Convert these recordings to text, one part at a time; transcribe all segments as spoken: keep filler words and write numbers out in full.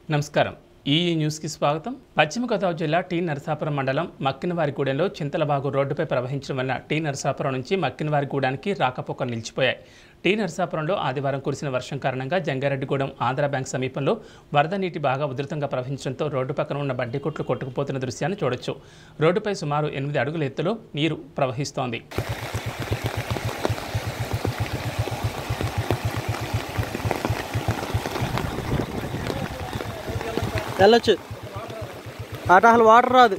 నమస్కారం ఈ న్యూస్ కి స్వాగతం। పశ్చిమ గోదావరి జిల్లా టీ నరసాపురం మండలం మక్కినవారిగూడెంలో చింతలబాగు రోడ్డుపై ప్రవహించడం వల్ల టీ నరసాపురం నుంచి మక్కినవారిగూడెంకి రాకపోకలు నిలిచిపోయాయి। టీ నరసాపురంలో ఆదివారం కురిసిన వర్షం కారణంగా జంగారెడ్డిగూడెం ఆంధ్ర బ్యాంక్ సమీపంలో వరద నీటి బాగా ఉధృతంగా ప్రవహించడంతో రోడ్డు పక్కన ఉన్న బండి కొట్లు కొట్టుకుపోతున్న దృశ్యాన్ని చూడొచ్చు। రోడ్డుపై సుమారు ఎనిమిది అడుగుల ఎత్తులో నీరు ప్రవహిస్తోంది। వెళ్ళొచ్చు అట అసలు వాటర్ రాదు।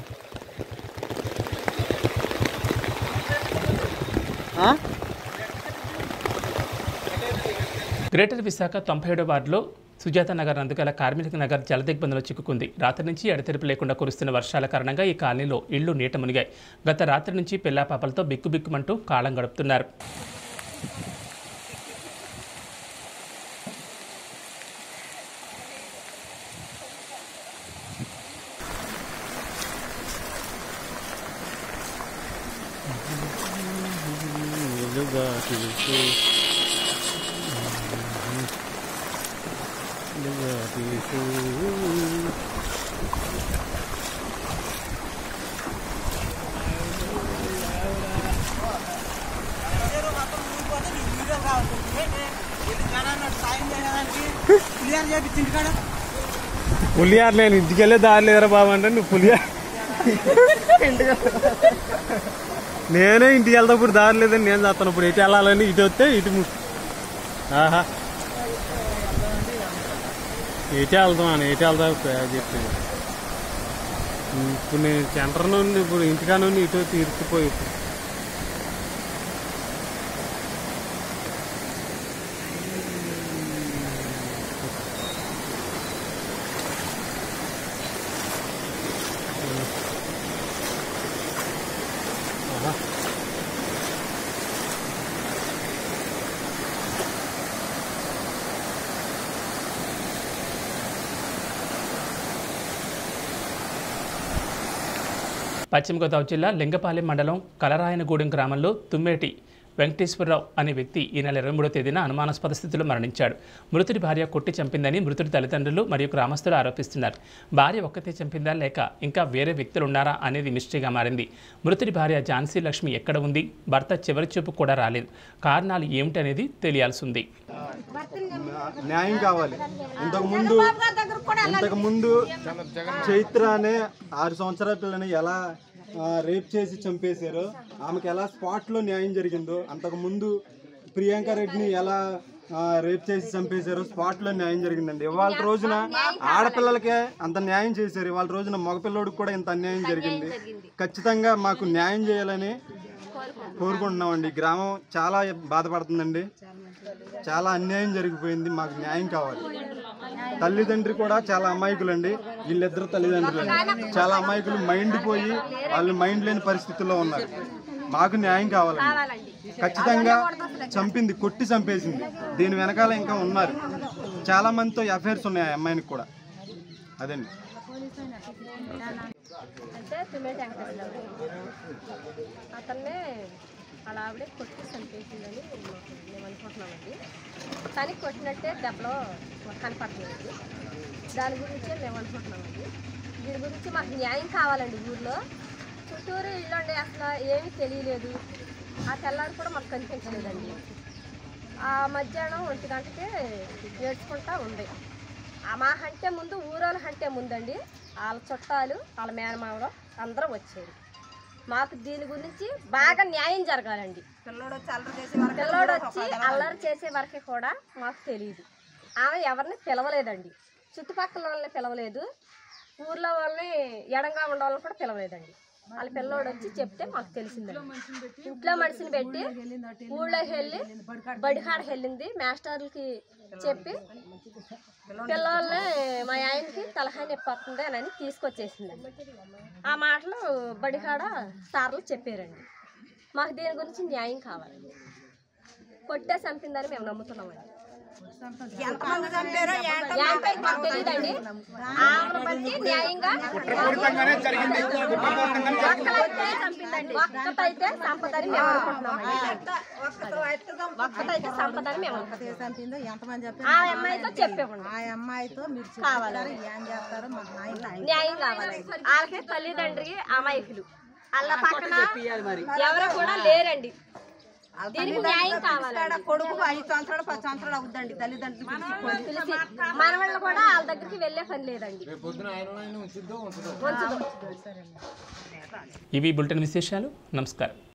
గ్రేటర్ విశాఖ తొంభై ఏడో వార్డులో సుజాత నగర్ నందుగల కార్మిక నగర్ జలదిగ్బంధంలో చిక్కుకుంది। రాత్రి నుంచి ఎడతెరిపి లేకుండా కురుస్తున్న వర్షాల కారణంగా ఈ కాలనీలో ఇళ్లు నీట మునిగాయి। గత రాత్రి నుంచి పిల్లాపాపలతో బిక్కుబిక్కుమంటూ కాలం గడుపుతున్నారు। పులియార్ నేను ఇంటికి వెళ్ళే దారి లేదురా బాబు అంటే నువ్వు పులియార్ నేనే ఇంటికి వెళ్తాప్పుడు దారి లేదని నేను చేస్తాను। ఇప్పుడు ఇటు వెళ్ళాలని ఇటు వస్తే ఇటు ఆహా ఎటు వెళ్తామని ఎటు వెళ్తా చెప్పేది। ఇప్పుడు నేను సెంటర్ నుండి ఇప్పుడు ఇంటికా నుండి ఇటు తీర్చిపోయి పశ్చిమ గోదావరి జిల్లా లింగపాలెం మండలం కలరాయనగూడెం గ్రామంలో తుమ్మేటి వెంకటేశ్వరరావు అనే వ్యక్తి ఈ నెల ఇరవై మూడో తేదీన అనుమానాస్పద స్థితిలో మరణించాడు। మృతుడి భార్య కొట్టి చంపిందని మృతుడి తల్లిదండ్రులు మరియు గ్రామస్తులు ఆరోపిస్తున్నారు। భార్య ఒక్కతే చంపిందా లేక ఇంకా వేరే వ్యక్తులు ఉన్నారా అనేది మిస్టరీగా మారింది। మృతుడి భార్య ఝాన్సీ లక్ష్మి ఎక్కడ ఉంది, భర్త చివరి చూపు కూడా రాలేదు, కారణాలు ఏమిటనేది తెలియాల్సి ఉంది। న్యాయం కావాలి। ఇంతకు ముందు ఇంతకు ముందు చైత్ర అనే ఆరు సంవత్సరాల పిల్లని ఎలా రేప్ చేసి చంపేశారో, ఆమెకు ఎలా స్పాట్లో న్యాయం జరిగిందో, అంతకు ముందు ప్రియాంక రెడ్డిని ఎలా రేప్ చేసి చంపేశారో స్పాట్లో న్యాయం జరిగిందండి। ఇవాళ రోజున ఆడపిల్లలకే అంత న్యాయం చేశారు, ఇవాళ రోజున మగపిల్లోడికి కూడా ఇంత అన్యాయం జరిగింది। ఖచ్చితంగా మాకు న్యాయం చేయాలని కోరుకుంటున్నామండి। గ్రామం చాలా బాధపడుతుందండి, చాలా అన్యాయం జరిగిపోయింది, మాకు న్యాయం కావాలి। తల్లిదండ్రి కూడా చాలా అమాయకులండి, వీళ్ళిద్దరు తల్లిదండ్రులు చాలా అమాయకులు, మైండ్ పోయి వాళ్ళు మైండ్ లేని పరిస్థితుల్లో ఉన్నారు। మాకు న్యాయం కావాలండి। ఖచ్చితంగా చంపింది, కొట్టి చంపేసింది, దీని వెనకాల ఇంకా ఉన్నారు చాలా మందితో అఫైర్స్ ఉన్నాయి ఆ అమ్మాయికి కూడా, అదండి। అతన్నే అలా ఆవిడే కొట్టి చంపేసిందని మేము అనుకుంటున్నామండి, కానీ కొట్టినట్టే దెబ్బలో కనపడుతుందండి, దాని గురించే మేము అనుకుంటున్నామండి। దీని గురించి మాకు న్యాయం కావాలండి। ఊర్లో చుట్టూరు ఇల్లుండి అసలు ఏమీ తెలియలేదు, ఆ తెల్లారి కూడా మాకు కనిపించలేదండి। ఆ మధ్యాహ్నం ఒంటి గంటకే ఏడ్చుకుంటా ఉంది। మా హంటే ముందు ఊరోళ్ళ హంటే ముందండి వాళ్ళ చుట్టాలు వాళ్ళ మేనమామలు అందరూ వచ్చారు। మాకు దీని గురించి బాగా న్యాయం జరగాలండి। పిల్లోడు వచ్చి అల్లరి చేసే వరకే కూడా మాకు తెలియదు, ఆమె ఎవరిని పిలవలేదండి, చుట్టుపక్కల వాళ్ళని పిలవలేదు, ఊర్లో వాళ్ళని ఎడంగా ఉండే వాళ్ళని కూడా పిలవలేదండి। వాళ్ళ పిల్లోడు వచ్చి చెప్తే మాకు తెలిసిందండి। ఇంట్లో మనిషిని పెట్టి ఊళ్ళోకి వెళ్ళి బడికాడకి వెళ్ళింది, మాస్టర్లకి చెప్పి పిల్లల్ని మా ఆయనకి తలకాయ నొప్పి వస్తుంది అని తీసుకొచ్చేసిందండి। ఆ మాటలు బడికాడ సార్లు చెప్పారండి। మాకు దీని గురించి న్యాయం కావాలండి, కొట్టే చంపిందని మేము నమ్ముతున్నామండి। తెలియదండి, ఆమెను బట్టి న్యాయంగా చంపిందని ఒక్కటైతే సంపదని మేము అనుకుంటున్నామండి. ఒక్కటైతే సంపదని మేము అనుకుంటున్నాం. ఆ అమ్మాయితో చెప్పేవాడు ఆ అమ్మాయితో మీరు కావాలి ఏం చేస్తారో మాకు న్యాయం కావాలి. వాళ్ళకి తల్లిదండ్రికి అమాయకులు అల్ల పక్కన ఎవరు కూడా లేరండి. దీనికి న్యాయం కావాలి. కొడుకు ఐదు సంవత్సరాలు పది సంవత్సరాలు అవుద్దండి తల్లిదండ్రులు పిలిచి మనవాళ్ళు కూడా వాళ్ళ దగ్గరికి వెళ్ళే పని లేదండి. ఇవి బులెటిన్ విశేషాలు. నమస్కారం.